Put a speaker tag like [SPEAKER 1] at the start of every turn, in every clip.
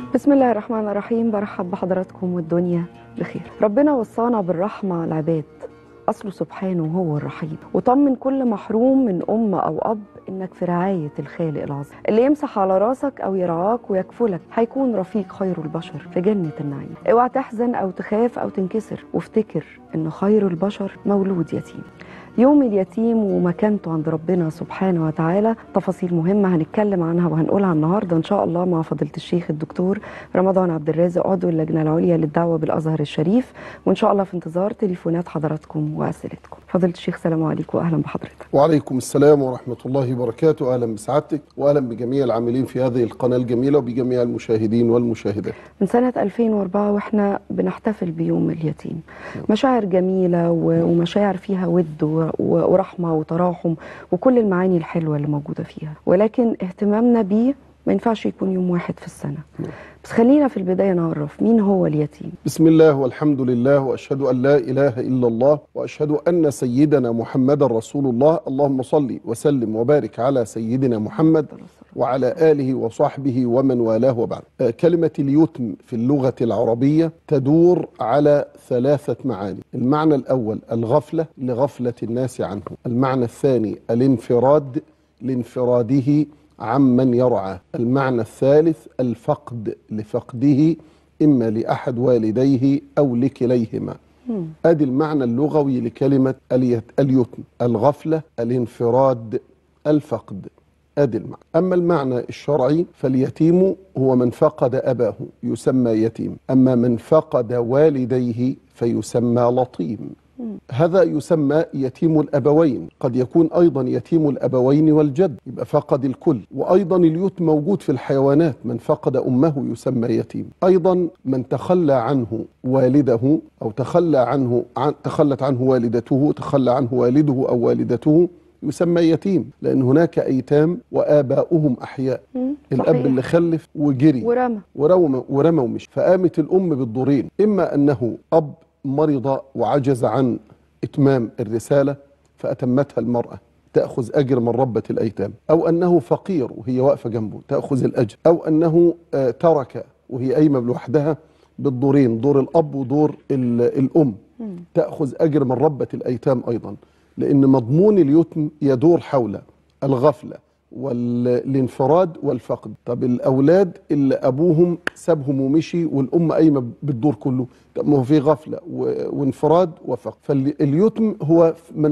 [SPEAKER 1] بسم الله الرحمن الرحيم. برحب بحضراتكم والدنيا بخير. ربنا وصانا بالرحمة على العباد، أصله سبحانه هو الرحيم، وطمن كل محروم من أم أو أب إنك في رعاية الخالق العظيم اللي يمسح على راسك أو يرعاك ويكفلك، هيكون رفيق خير البشر في جنة النعيم. اوعى تحزن أو تخاف أو تنكسر، وافتكر إن خير البشر مولود يتيم. يوم اليتيم ومكانته عند ربنا سبحانه وتعالى تفاصيل مهمة هنتكلم عنها وهنقولها النهاردة إن شاء الله مع فضيلة الشيخ الدكتور رمضان عبد الرازق عضو اللجنة العليا للدعوة بالأزهر الشريف، وإن شاء الله في انتظار تليفونات حضراتكم وأسئلتكم. فضيلة الشيخ سلام عليكم وأهلا بحضرتك.
[SPEAKER 2] وعليكم السلام ورحمة الله وبركاته. أهلا بسعادتك وأهلا بجميع العاملين في هذه القناة الجميلة وبجميع المشاهدين والمشاهدات.
[SPEAKER 1] من سنة 2004 وإحنا بنحتفل بيوم اليتيم، مشاعر جميلة ومشاعر فيها ود ورحمة وتراحم وكل المعاني الحلوة اللي موجودة فيها، ولكن اهتمامنا بيه ما ينفعش يكون يوم واحد في السنة. بس خلينا في البداية نعرف مين هو اليتيم.
[SPEAKER 2] بسم الله والحمد لله وأشهد أن لا إله إلا الله وأشهد أن سيدنا محمد رسول الله. اللهم صل وسلم وبارك على سيدنا محمد وعلى آله وصحبه ومن والاه وبعد. كلمة اليتم في اللغة العربية تدور على ثلاثة معاني. المعنى الأول الغفلة لغفلة الناس عنه، المعنى الثاني الانفراد لانفراده عمن يرعى، المعنى الثالث الفقد لفقده إما لأحد والديه أو لكليهما. أدي المعنى اللغوي لكلمة اليتم: الغفلة، الانفراد، الفقد. أدي المعنى. أما المعنى الشرعي فاليتيم هو من فقد أباه يسمى يتيم، أما من فقد والديه فيسمى لطيم. هذا يسمى يتيم الأبوين، قد يكون أيضا يتيم الأبوين والجد، يبقى فقد الكل. وأيضا اليتم موجود في الحيوانات، من فقد أمه يسمى يتيم. أيضا من تخلى عنه والده أو تخلت عنه والدته، تخلى عنه والده أو والدته يسمى يتيم، لأن هناك أيتام وآباؤهم أحياء. الأب اللي خلف وجري ورمى ومشي، فقامت الأم بالدورين: إما أنه أب مرض وعجز عن إتمام الرسالة فأتمتها المرأة تأخذ أجر من ربة الأيتام، أو أنه فقير وهي واقفة جنبه تأخذ الأجر، أو أنه ترك وهي قايمة لوحدها بالدورين، دور الأب ودور الأم، تأخذ أجر من ربة الأيتام أيضا، لأن مضمون اليتم يدور حول الغفلة والانفراد والفقد. طب الأولاد اللي أبوهم سابهم ومشي والأم قايمة بالدور كله، ما هو في غفلة وانفراد وفقد. فاليتم هو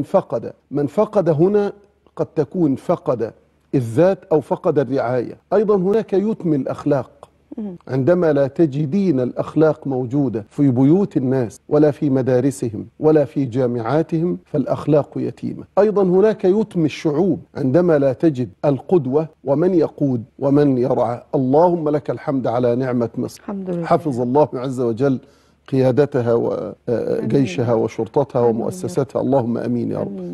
[SPEAKER 2] من فقد هنا قد تكون فقد الذات أو فقد الرعاية. أيضا هناك يتم الأخلاق، عندما لا تجدين الأخلاق موجودة في بيوت الناس ولا في مدارسهم ولا في جامعاتهم فالأخلاق يتيمة. أيضا هناك يتم الشعوب، عندما لا تجد القدوة ومن يقود ومن يرعى. اللهم لك الحمد على نعمة مصر، حفظ الله عز وجل قيادتها وجيشها وشرطتها ومؤسستها، اللهم أمين يا رب.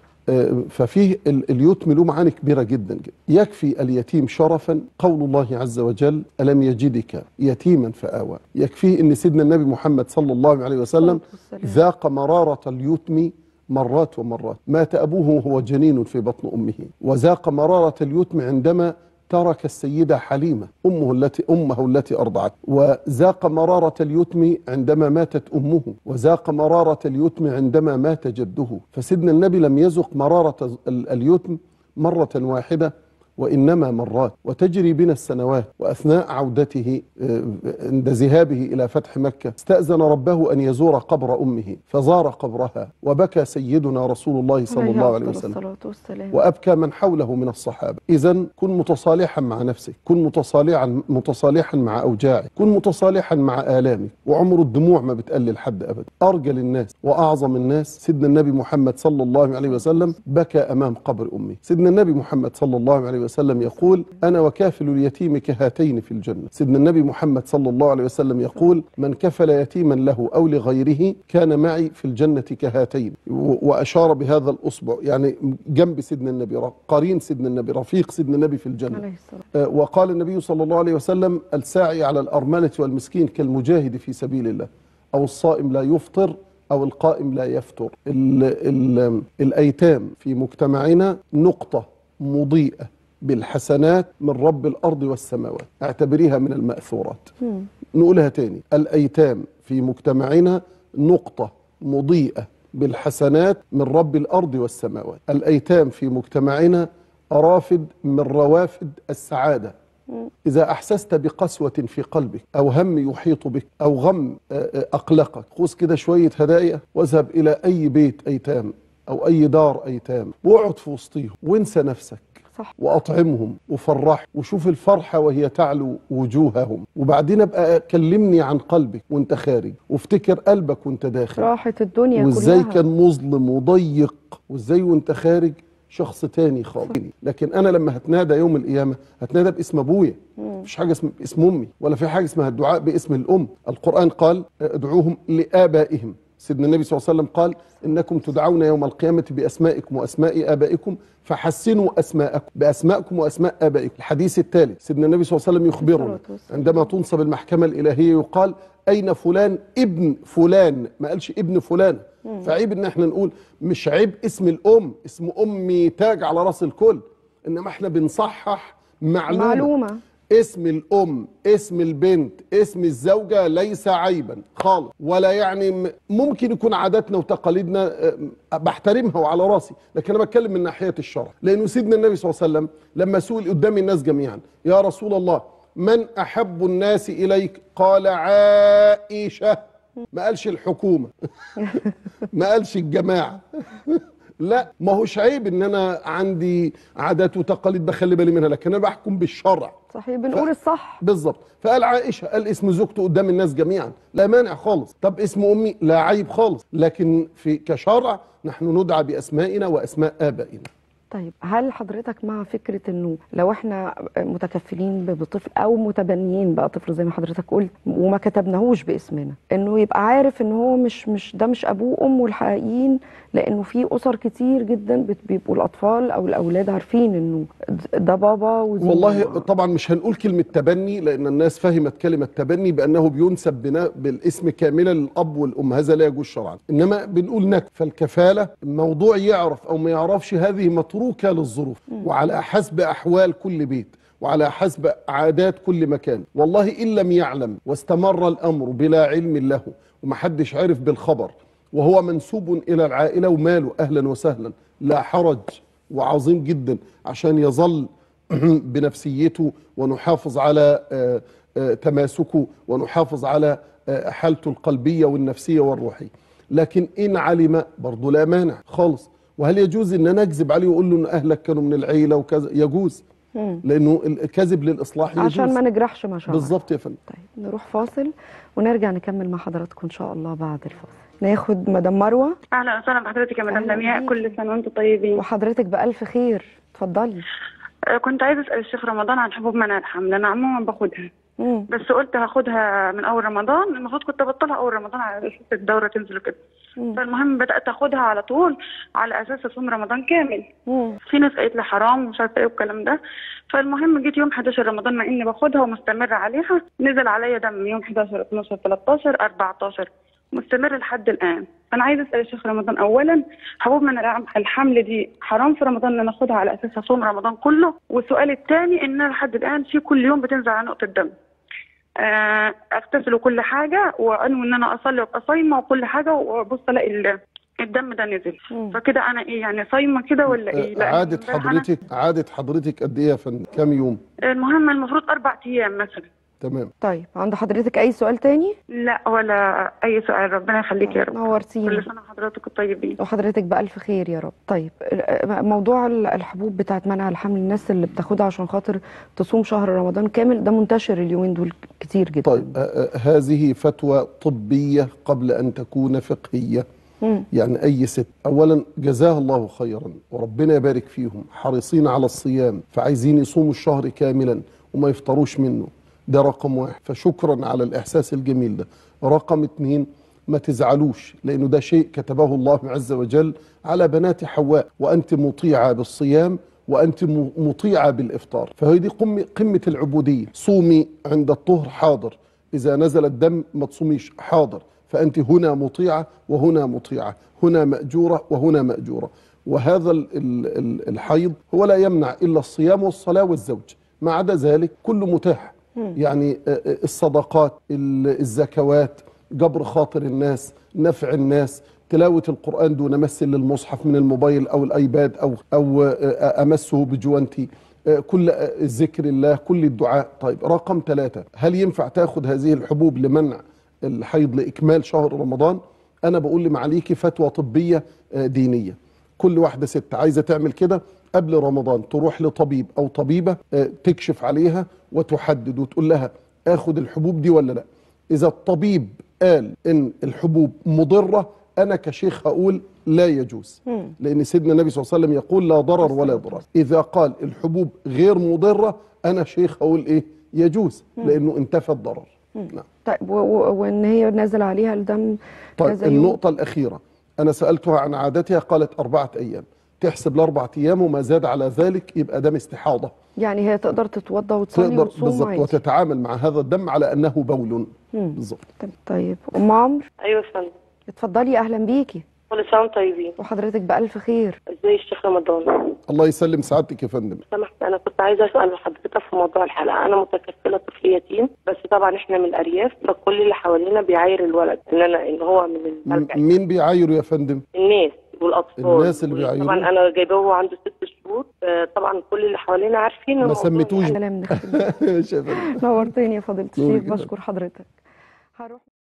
[SPEAKER 2] ففيه اليتم له معاني كبيرة جدا جدا. يكفي اليتيم شرفا قول الله عز وجل: ألم يجدك يتيما فآوى. يكفيه أن سيدنا النبي محمد صلى الله عليه وسلم ذاق مرارة اليتم مرات ومرات، مات أبوه وهو جنين في بطن أمه، وذاق مرارة اليتم عندما ترك السيدة حليمة أمه التي أرضعت، وذاق مرارة اليتم عندما ماتت أمه، وذاق مرارة اليتم عندما مات جده. فسيدنا النبي لم يذق مرارة اليتم مرة واحدة وإنما مرات، وتجري بنا السنوات. وأثناء عودته عند ذهابه إلى فتح مكة استأذن ربه أن يزور قبر أمه، فزار قبرها وبكى سيدنا رسول الله صلى الله عليه وسلم، وأبكى من حوله من الصحابة. إذن كن متصالحا مع نفسك، كن متصالحا مع أوجاعك، كن متصالحا مع آلامك، وعمر الدموع ما بتقلل حد أبدا. أرجل الناس وأعظم الناس سيدنا النبي محمد صلى الله عليه وسلم بكى أمام قبر أمه. سيدنا النبي محمد صلى الله عليه وسلم يقول: أنا وكافل اليتيم كهاتين في الجنة. سيدنا النبي محمد صلى الله عليه وسلم يقول: من كفل يتيما له أو لغيره كان معي في الجنة كهاتين، وأشار بهذا الأصبع يعني جنب سيدنا النبي، قرين سيدنا النبي، رفيق سيدنا النبي في الجنة. وقال النبي صلى الله عليه وسلم: الساعي على الأرملة والمسكين كالمجاهد في سبيل الله، أو الصائم لا يفطر أو القائم لا يفتر. الأيتام في مجتمعنا نقطة مضيئة بالحسنات من رب الأرض والسماوات، اعتبريها من المأثورات. نقولها تاني، الأيتام في مجتمعنا نقطة مضيئة بالحسنات من رب الأرض والسماوات. الأيتام في مجتمعنا رافد من روافد السعادة. إذا أحسست بقسوة في قلبك أو هم يحيط بك أو غم أقلقك، خذ كده شوية هدايا واذهب إلى أي بيت أيتام أو أي دار أيتام واقعد في وسطهم وانسى نفسك.
[SPEAKER 1] صح.
[SPEAKER 2] وأطعمهم وفرح وشوف الفرحة وهي تعلو وجوههم، وبعدين ابقى كلمني عن قلبك وانت خارج، وافتكر قلبك وانت داخل،
[SPEAKER 1] راحة الدنيا
[SPEAKER 2] وازاي
[SPEAKER 1] كلها.
[SPEAKER 2] كان مظلم وضيق، وازاي وانت خارج شخص تاني خالص. لكن انا لما هتنادى يوم القيامه هتنادى باسم ابويا، مفيش حاجه باسم امي، ولا في حاجه اسمها الدعاء باسم الام. القران قال ادعوهم لابائهم. سيدنا النبي صلى الله عليه وسلم قال انكم تدعون يوم القيامه باسمائكم واسماء ابائكم فحسنوا اسماءكم باسمائكم واسماء ابائكم. الحديث الثالث سيدنا النبي صلى الله عليه وسلم يخبرنا عندما تنصب المحكمه الالهيه يقال اين فلان ابن فلان، ما قالش ابن فلان. فعيب ان احنا نقول مش عيب اسم الام، اسم امي تاج على راس الكل، انما احنا بنصحح معلومه. اسم الام، اسم البنت، اسم الزوجه ليس عيبا خالص، ولا يعني ممكن يكون عاداتنا وتقاليدنا بحترمها وعلى راسي، لكن انا بتكلم من ناحيه الشرع. لانه سيدنا النبي صلى الله عليه وسلم لما سئل قدام الناس جميعا يا رسول الله من احب الناس اليك؟ قال عائشه. ما قالش الحكومه ما قالش الجماعه لا، ما هوش عيب ان انا عندي عادات وتقاليد بخلي بالي منها، لكن انا بحكم بالشرع.
[SPEAKER 1] صحيح، بنقول الصح
[SPEAKER 2] بالظبط. فقال عائشه، قال اسم زوجته قدام الناس جميعا، لا مانع خالص. طب اسم امي لا عيب خالص، لكن في كشرع نحن ندعى باسمائنا واسماء ابائنا.
[SPEAKER 1] طيب هل حضرتك مع فكرة انه لو احنا متكفلين بطفل او متبنيين بقى طفل زي ما حضرتك قلت وما كتبناهوش باسمنا، انه يبقى عارف ان هو مش ده مش ابوه وامه الحقيقيين، لانه في اسر كتير جدا بيبقوا الاطفال او الاولاد عارفين انه ده بابا ودي
[SPEAKER 2] والله
[SPEAKER 1] ماما.
[SPEAKER 2] طبعا مش هنقول كلمة تبني، لان الناس فهمت كلمة تبني بانه بينسب بالاسم كاملا للاب والام، هذا لا يجوز شرعا. انما بنقول نك، فالكفالة الموضوع يعرف او ما يعرفش هذه متروكة للظروف وعلى حسب احوال كل بيت وعلى حسب عادات كل مكان. والله ان لم يعلم واستمر الامر بلا علم له ومحدش عرف بالخبر وهو منسوب الى العائلة وماله، اهلا وسهلا، لا حرج، وعظيم جدا عشان يظل بنفسيته ونحافظ على تماسكه ونحافظ على حالته القلبية والنفسية والروحية. لكن إن علم برضه لا مانع خالص. وهل يجوز إن أنا أكذب عليه وأقول له إن أهلك كانوا من العيلة وكذا؟ يجوز، لأنه الكذب للإصلاح يجوز
[SPEAKER 1] عشان ما نجرحش مشاعر.
[SPEAKER 2] بالظبط يا فندم.
[SPEAKER 1] طيب نروح فاصل ونرجع نكمل مع حضراتكم إن شاء الله بعد الفاصل. ناخد مدام مروة.
[SPEAKER 3] اهلا وسهلا بحضرتك يا مدام لمياء، كل سنه وانتم طيبين.
[SPEAKER 1] وحضرتك بألف خير، اتفضلي.
[SPEAKER 3] كنت عايزه اسال الشيخ رمضان عن حبوب منع الحمل، انا عموما باخدها بس قلت هاخدها من اول رمضان، المفروض كنت ابطلها اول رمضان على اساس الدوره تنزل كده. فالمهم بدات اخدها على طول على اساس اصوم رمضان كامل. في ناس قالت لي حرام ومش عارفه ايه والكلام ده. فالمهم جيت يوم 11 رمضان مع اني باخدها ومستمره عليها، نزل عليا دم يوم 11 12 13 14 مستمر لحد الان. انا عايزه اسال الشيخ رمضان اولا حبوب منع الحمل دي حرام في رمضان ان انا اخدها على اساس اصوم رمضان كله؟ والسؤال الثاني ان انا لحد الان في كل يوم بتنزل على نقطه دم، اغتسل وكل حاجه وانوي ان انا اصلي وابقى صايمه وكل حاجه وابص الاقي الدم ده نزل. فكده انا ايه يعني صايمه كده ولا ايه؟
[SPEAKER 2] عادة حضرتك قد ايه يا فندم؟ كام يوم؟
[SPEAKER 3] المهم المفروض 4 ايام مثلا.
[SPEAKER 2] تمام.
[SPEAKER 1] طيب عند حضرتك اي سؤال تاني؟
[SPEAKER 3] لا ولا اي سؤال، ربنا يخليك يا رب.
[SPEAKER 1] نورتينا.
[SPEAKER 3] كل سنه وحضرتك طيبين.
[SPEAKER 1] وحضرتك بألف خير يا رب. طيب موضوع الحبوب بتاعت منع الحمل، الناس اللي بتاخدها عشان خاطر تصوم شهر رمضان كامل، ده منتشر اليومين دول كتير جدا.
[SPEAKER 2] طيب هذه فتوى طبية قبل أن تكون فقهية. يعني أي ست أولا جزاها الله خيرا وربنا يبارك فيهم، حريصين على الصيام فعايزين يصوموا الشهر كاملا وما يفطروش منه، ده رقم واحد، فشكرا على الإحساس الجميل ده. رقم 2 ما تزعلوش، لأنه ده شيء كتبه الله عز وجل على بنات حواء، وأنت مطيعة بالصيام وأنت مطيعة بالإفطار، فهذه قمة العبودية. صومي عند الطهر حاضر، إذا نزل الدم ما تصوميش حاضر، فأنت هنا مطيعة وهنا مطيعة، هنا مأجورة وهنا مأجورة. وهذا الحيض هو لا يمنع إلا الصيام والصلاة والزوج، ما عدا ذلك كله متاح. يعني الصدقات، الزكوات، جبر خاطر الناس، نفع الناس، تلاوة القرآن دون مس للمصحف من الموبايل أو الأيباد أو أمسه بجوانتي، كل ذكر الله، كل الدعاء. طيب رقم 3، هل ينفع تاخد هذه الحبوب لمنع الحيض لإكمال شهر رمضان؟ أنا بقول لمعاليكي فتوى طبية دينية. كل واحدة ست عايزة تعمل كده قبل رمضان تروح لطبيب أو طبيبة تكشف عليها وتحدد وتقول لها آخد الحبوب دي ولا لا. إذا الطبيب قال إن الحبوب مضرة، أنا كشيخ هقول لا يجوز، لأن سيدنا النبي صلى الله عليه وسلم يقول لا ضرر ولا ضرار. إذا قال الحبوب غير مضرة، أنا شيخ هقول إيه؟ يجوز، لأنه انتفى الضرر.
[SPEAKER 1] نعم. طيب وإن هي نازل عليها الدم.
[SPEAKER 2] طيب النقطة الأخيرة، أنا سألتها عن عادتها قالت 4 أيام، تحسب ال4 أيام وما زاد على ذلك يبقى دم استحاضة.
[SPEAKER 1] يعني هي تقدر تتوضى وتصلي وتصوم
[SPEAKER 2] بالظبط، وتتعامل مع هذا الدم على أنه بول. بالظبط.
[SPEAKER 1] طيب أم عمرو.
[SPEAKER 4] أيوة يا فندم.
[SPEAKER 1] اتفضلي، أهلا بيكي.
[SPEAKER 4] كل سنة وانتم طيبين.
[SPEAKER 1] وحضرتك بألف خير.
[SPEAKER 4] ازاي الشيخ رمضان؟
[SPEAKER 2] الله يسلم سعادتك يا فندم.
[SPEAKER 4] سمحت، أنا كنت عايزة أسأل حضرتك في موضوع الحلقة. أنا متكفلة طفل يتيم، بس طبعا إحنا من الأرياف، فكل اللي حوالينا بيعاير الولد إن هو من المرجع.
[SPEAKER 2] مين بيعايره يا فندم؟
[SPEAKER 4] الناس والاطفال.
[SPEAKER 2] الناس اللي بيعيروه
[SPEAKER 4] طبعا انا جايبه هو عنده 6 شهور. طبعا كل اللي حوالينا عارفين.
[SPEAKER 2] ما سميتوش.
[SPEAKER 1] نورتيني يا فضيله الشيخ، بشكر حضرتك. هروح